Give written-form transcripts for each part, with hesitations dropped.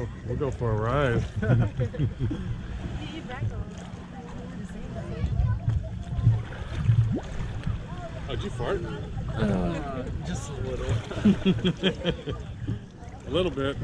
We'll go for a ride. Oh, did you fart? Just a little. A little bit.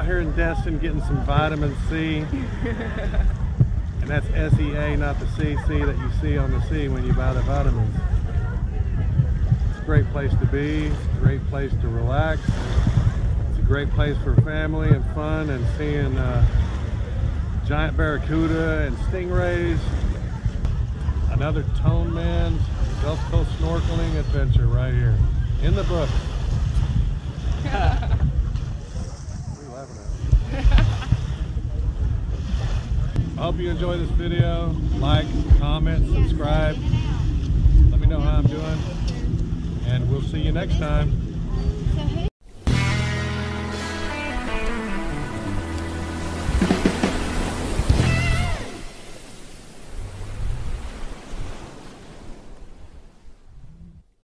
out here in Destin getting some vitamin C. And that's SEA, not the CC that you see on the C when you buy the vitamins. It's a great place to be. It's a great place to relax. It's a great place for family and fun and seeing giant barracuda and stingrays. Another ToneMan Gulf Coast snorkeling adventure right here in the book. What are you laughing at? I hope you enjoy this video. Like, comment, subscribe. Let me know how I'm doing. And we'll see you next time.